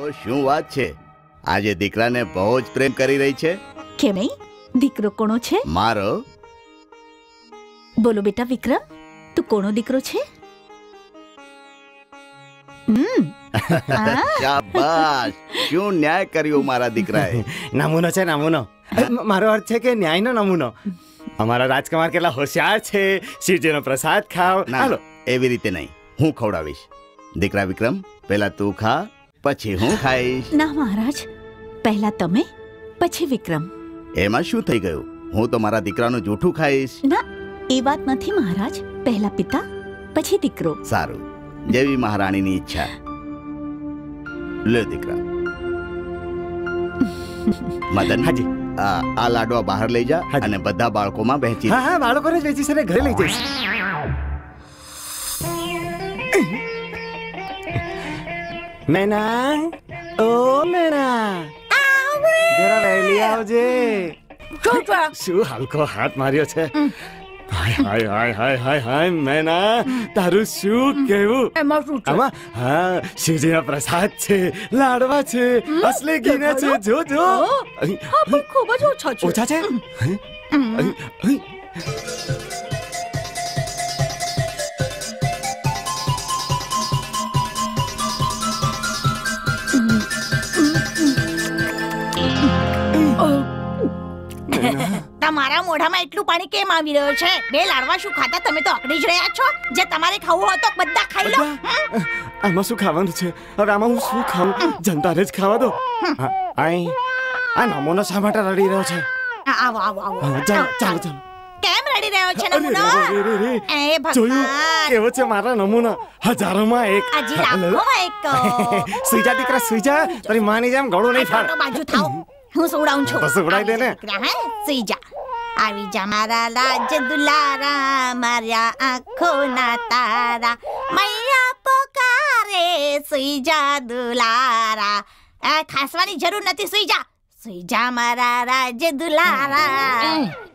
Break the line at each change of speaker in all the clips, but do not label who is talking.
શું વાત છે? આજે દીકરાને બહુ જ પ્રેમ કરી રહી છે.
કેમ નહીં? દીકરો કોનો છે?
મારો.
બોલો બેટા વિક્રમ, તું કોનો દીકરો છે?
શાબાશ, શું ન્યાય કર્યો મારા દીકરાએ.
નમૂનો છે, નમૂનો. મારો અર્થ છે કે ન્યાયનો નમૂનો. અમારા રાજકુમાર કેટલા હોશિયાર છે. શિવજીનો પ્રસાદ ખાવ.
ના, એવી રીતે નહીં, હું ખવડાવીશ. દીકરા વિક્રમ, પહેલા તું ખા, પછી હું ખાઈશ.
ના મહારાજ, પહેલા તમે, પછી વિક્રમ.
એમાં શું થઈ ગયું? હું તો મારા દીકરાનું જૂઠું ખાઈશ.
ના, એ વાત નથી મહારાજ. પહેલા પિતા, પછી દીકરો.
સારું, જેવી મહારાણીની ઈચ્છા. લે દીકરા. મદન, હાજી, આ લાડવા બહાર લઈ જા અને બધા બાળકોમાં વહેંચી.
હા, બાળકોને જ વેચી છે, ઘરે લઈ જઈશ. મેના, ઓ મેના, જરા વહેલી આવજે. શું હલકો હાથ માર્યો છે. હાય હાય હાય હાય હાય હાય મેના, તારું શું કેવું?
એમાં શું છે?
હા, શિવજીના પ્રસાદ છે, લાડવા છે, અસલી ઘીના છે. જો જો,
ખૂબ જ ઓછા છે.
ઓછા છે.
તમારા મોઢામાં એટલું પાણી કેમ આવી રહ્યો છે? બે લાડવા શું ખાતા? તમે તો અકડી જ રહ્યા છો. જે તમારે ખાવું હોય તો બધા ખાઈ લો.
આમાં શું ખાવાનું છે? હવે આમાં હું શું ખાઉં? જનતાને જ ખાવા દો. આ નમૂનો શા માટે રડી રહ્યો છે?
આવો આવો આવો.
ચાલો ચાલો ચાલો.
કેમ રડી રહ્યો છે નમૂનો? એ
જોયું
ભગવાન,
કેવો છે મારા નમૂના? હજારોમાં એક.
આજી લાખોમાં એક.
સુઈ જા દીકરા, સુઈ જા. તારી માની જેમ ગળું નહીં ફાડ.
બાજુ થાવ, હું સુવડાવું છું.
બસ સુવડાવી દે ને.
સુઈ જા. આવી જા મારા લાજ દુલારા, મારા આંખોના તારા, મૈયા પોકારે. સુઈ જા દુલારા. ખાસવાની જરૂર નથી, સુઈ જા. સુઈ જા મારા રાજ દુલારા.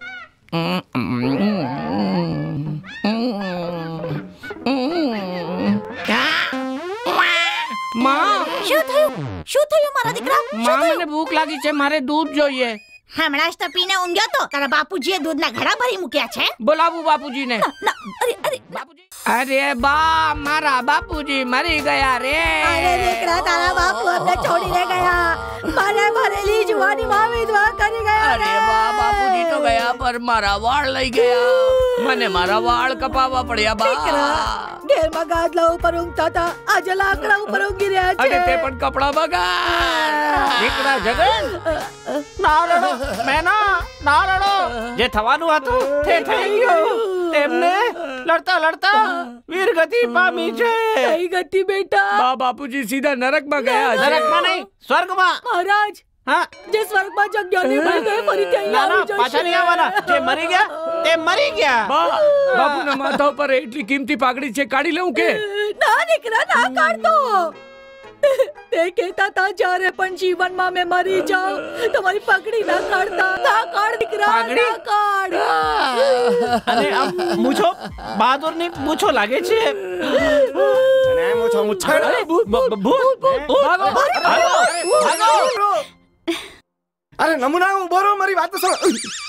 શું થયું મારા દીકરા?
મને ભૂખ લાગી છે, મારે દૂધ જોઈએ.
હમણાં જ તો પીને ઊંઘ્યો તો. તારા બાપુજીએ દૂધના ઘડા ભરી મૂક્યા છે.
બોલાવું બાપુજીને. બાપુજી, અરે બા, મારા બાપુજી મરી ગયા રે.
અરે દીકરા, તારા બાપુ અમને છોડીને ગયા. મને ભરેલી જુવાનીમાં વિધવા કરી ગયા.
અરે બા, બાપુજી તો ગયા પર મારા વાળ લઈ ગયા. મને મારા વાળ કપાવવા પડ્યા બા.
ઘેરમાં ગાદલા ઉપર ઊંઘતા હતા, આજે લાકડા ઉપર ઊંઘી રહ્યા છે.
અને તે પણ કપડા બગાડ. દીકરા જગન, ના રડો મેના, ના રડો. જે થવાનું હતું તે થઈ ગયું. તેમને લડતા લડતા વીરગતિ પામી છે.
કઈ ગતિ બેટા?
બા, બાપુજી સીધા નરકમાં ગયા. નરકમાં નહીં, સ્વર્ગમાં.
મહારાજ,
હા,
જે સ્વર્ગમાં જગ્યા નહીં મળી ગઈ, ફરીથી અહીંયા આવી જશે.
પાછા નહીં આવવાના. જે મરી ગયા તે મરી ગયા. બાપુના માથા ઉપર એટલી કિંમતી પાઘડી છે, કાઢી લઉં કે?
ના દીકરા, ના કાઢતો. તે કહેતા હતા જ્યારે પણ જીવનમાં મેં મરી જાઉં તમારી પગડી ના કાઢતા. ના કાઢ દીકરા, ના કાઢ.
અને આમ મૂછો બહાદુરની મૂછો લાગે છે.
અને મૂછો મુછડ.
ભાગો ભાગો.
અરે નમૂના, ઉભો રહો, મારી વાત તો સાંભળો.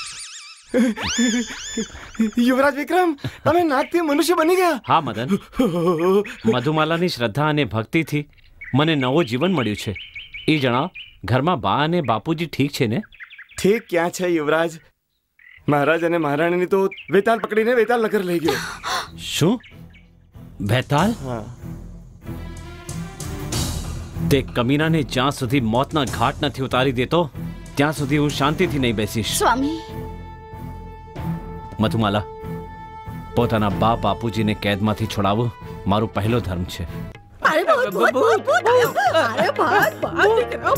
યુવરાજ વિક્રમ, તમે નાગથી મનુષ્ય બની ગયા.
હા મદન, મધુમાલાની શ્રદ્ધા અને ભક્તિથી મને નવો જીવન મળ્યું છે. એ જણાવ, ઘરમાં બા અને બાપુજી ઠીક છે ને?
ઠીક ક્યાં છે યુવરાજ? મહારાજ અને મહારાણીની તો વેતાલ પકડીને વેતાલ નગર લઈ ગયો.
શું? વેતાલ? તે કમીનાને જ્યાં સુધી મોતના ઘાટ નથી ઉતારી દેતો ત્યાં સુધી હું શાંતિથી નહીં બેસીશ.
સ્વામી,
મધુમાલા, પોતાના બા બાપુજીને કેદમાંથી છોડાવવું મારો પહેલો ધર્મ છે.
અરે ભાગ, ભાગ, ભાગ, ભાગ. અરે ભાગ, ભાગ દીકરા,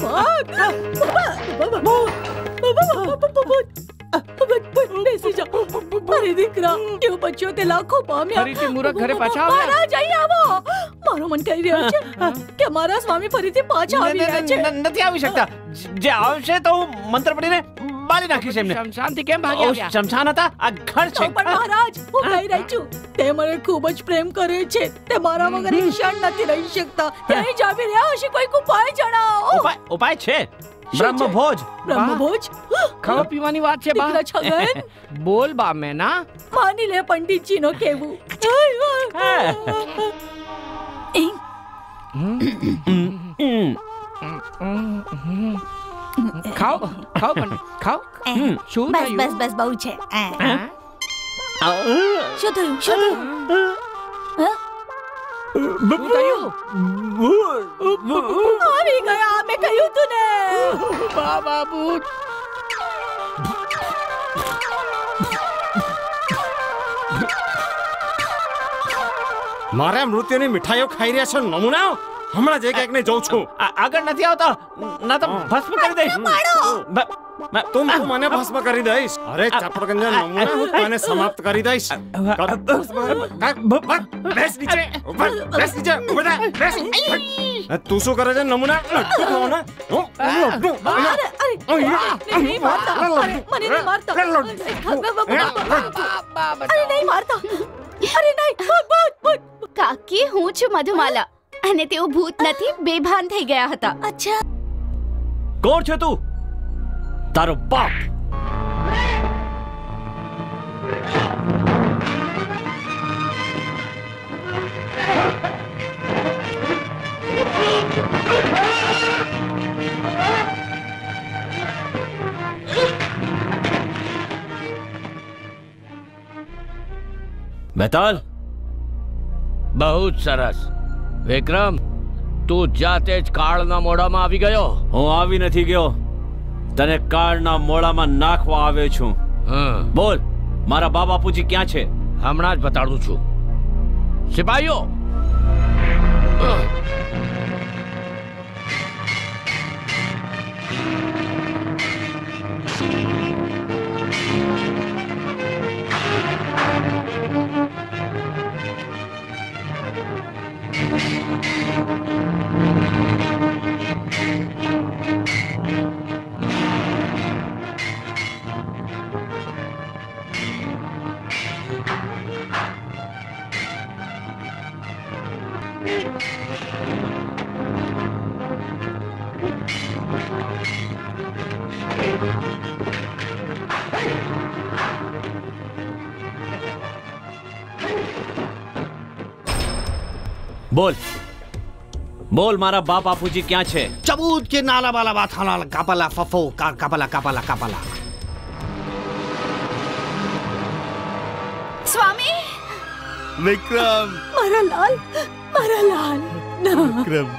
ભાગ. બેસી જાઓ. અરે દીકરા, કેવો બચ્યો તે લાખો પામ્યા.
ફરીથી મૂરખ ઘરે પાછા આવ્યા.
મહારાજ, અહીં આવો. મારો મન કહી રહ્યો છે કે મારા સ્વામી ફરીથી પાછા આવી રહ્યા છે.
નથી આવી શકતા. જે આવશે તો હું મંત્ર પડીને બાળી નાખીશ એમને. શમશાનથી કેમ ભાગી આવ્યા? શમશાન હતા, આ ઘર છે.
પણ મહારાજ, હું કહી રહી છું, તે મને ખૂબ જ પ્રેમ કરે છે. તે મારા વગર એક ક્ષણ નથી રહી શકતા. ત્યાં જ આવી રહ્યા હશે, કોઈક ઉપાય જણાવો.
ઉપાય છે બ્રહ્મભોજ.
બ્રહ્મભોજ
ખાવા પીવાની વાત છે બા.
દીકરા છગન
બોલ બા મેના.
માની લે પંડિતજી નો કેવું. એ
ખાઓ ખાઓ પણ ખાઓ. શું
બસ
થયું?
બસ બસ બહુ છે
શું થયું શું થયું
શું થયું?
આવી ગયા મેં કહ્યું તું ને.
બા બાબુ
મારા મૃત્યુની મીઠાઈઓ ખાઈ રહ્યા છો નમૂના. હમણાં જ એક ને જોઉં છું.
આગળ નથી આવતા ના તો ભસ્મ કરી દઈશ.
તું મને ભસ્મ કરી દઈશ. અરે ચાપડગંજા નમૂના, હું તને સમાપ્ત કરી દઈશ. બેસ નીચે, બેસ નીચે, ઉભો થા, બેસ. તું શું કરે છે નમૂના? લડ્ડુ ખાવાના?
નહીં મારતા મને નહીં મારતા અરે નહીં મારતા અરે નહીં ભૂત.
કાકી હું છું મધુમાલા અને તેઓ ભૂત નથી બેભાન થઈ ગયા હતા.
અચ્છા
કોણ છે તું? તારો બાપ. બેતાલ.
બહુ જ સરસ. વિક્રમ તું જાતે જ કાળના મોઢામાં આવી ગયો.
હું આવી નથી ગયો, તને કાળના મોળામાં નાખવા આવ્યો છું. બોલ મારા બા બાપુજી ક્યાં છે?
હમણાં જ બતાડું છું. સિપાહીઓ
બોલ બોલ મારા બા બાપુજી ક્યાં છે?
ચબૂત કે નાલા બાલા બાથાલા કાપલા ફફો કાપલા કાપલા કાપલા.
સ્વામી
વિક્રમ.
મારા લાલ
વિક્રમ.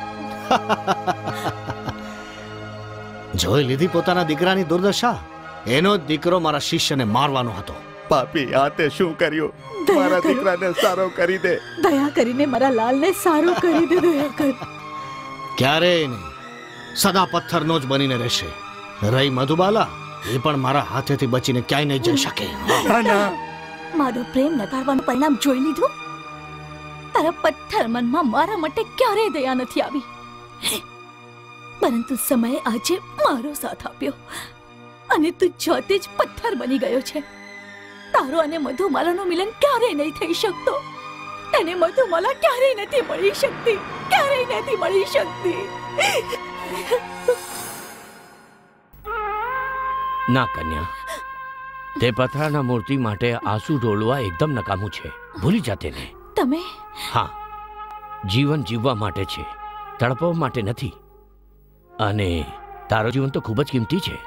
જોઈ લીધી પોતાના દીકરાની દુર્દશા. એનો જ દીકરો મારા શિષ્યને મારવાનો હતો.
પાપી આ તે શું કર્યું? મારા દીકરાને સારો કરી દે.
દયા કરીને મારા લાલને સારું કરી દે. દયા કર.
ક્યારેય નહીં, સદા પથ્થરનો જ બનીને રહેશે. રહી મધુબાલા, એ પણ મારા હાથેથી બચીને ક્યાંય નહીં જઈ શકે.
મારો પ્રેમ નકારવાનું પરિણામ જોઈ લીધું. તારા પથ્થર મનમાં મારા માટે ક્યારેય દયા નથી આવી, પરંતુ સમયે આજે મારો સાથ આપ્યો અને તું જાતે જ પથ્થર બની ગયો છે. તારો અને મધુમાલાનું મિલન ક્યારેય નહીં થઈ શકતો. તને મધુમાલા ક્યારેય નથી મળી શકતી, ક્યારેય નથી મળી શકતી.
ના કન્યા, તે પથરાના મૂર્તિ માટે આંસુ ઢોળવા એકદમ નકામું છે. ભૂલી જા તેને.
તમે
હા, જીવન જીવવા માટે છે, તડપવા માટે નથી. અને તારો જીવન તો ખૂબ જ કિંમતી છે.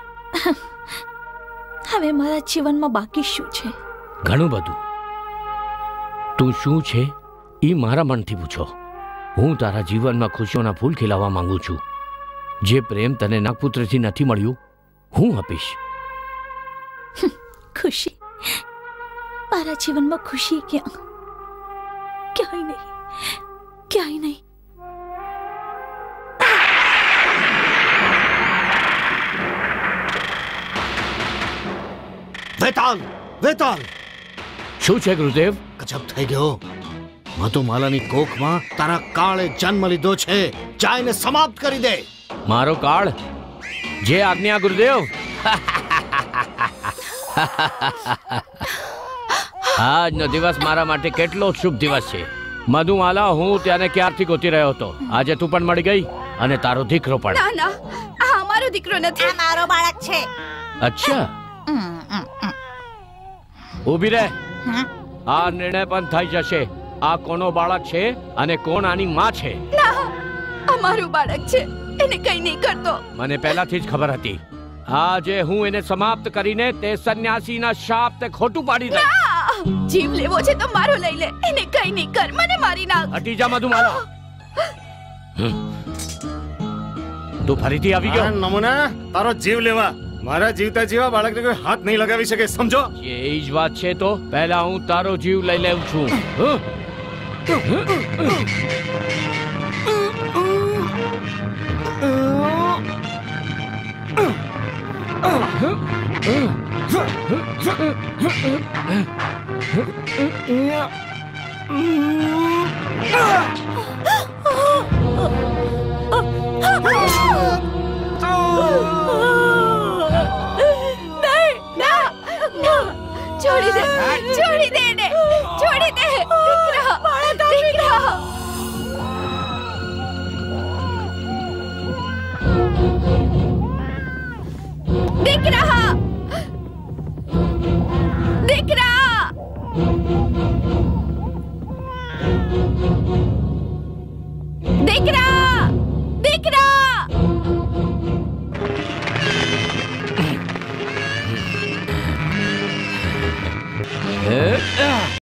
હવે મારા જીવનમાં બાકી શું છે?
ઘણું બધું. તું શું છે એ મારા મનથી પૂછો. હું તારા જીવનમાં ખુશીઓના ફૂલ ખીલાવવા માંગુ છું. જે પ્રેમ તને નાગપુત્રથી નથી મળ્યું, હું આપીશ.
ખુશી? મારા જીવનમાં ખુશી ક્યાં? ક્યાંય નહીં, ક્યાંય નહીં.
વેતાલ, વેતાલ!
શું છે ગુરુદેવ?
ગજબ થઈ ગયો. મધુમાલાની કોખમાં તારા કાળે જન્મ લીધો છે. જાયને સમાપ્ત કરી દે.
મારો કાળ? જે આજ્ઞા ગુરુદેવ. આજનો દિવસ મારા માટે કેટલો શુભ દિવસ છે. મધુમાલા, હું ત્યાંને ક્યારથી ગોતી રહ્યો હતો. આજે તું પણ મળી ગઈ. અને તારો દીકરો પણ.
ના ના, આ અમારો દીકરો નથી.
આ મારો બાળક છે.
અચ્છા, ઊભી રહે. આ નિર્ણય પણ થઈ જશે. આ કોનો બાળક છે અને કોણ આની માં છે?
ના, અમારું બાળક છે. એને કઈ નહીં કરતો.
મને પહેલાથી જ ખબર હતી. આજે હું એને સમાપ્ત કરીને તે સન્યાસીના શાપ તે ખોટું પાડી દે.
જીવ લેવો છે તો મારો લઈ લે. એને કઈ નહીં કર. મને મારી નાખ.
હટી જા મધુમાલા. તું ફરીથી આવી ગયો.
નમૂના તારો જીવ લેવા. મારા જીવતા જીવા બાળકને કોઈ હાથ નહીં લગાવી શકે, સમજો?
એ જ વાત છે તો પહેલા હું તારો જીવ લઈ લેઉં છું.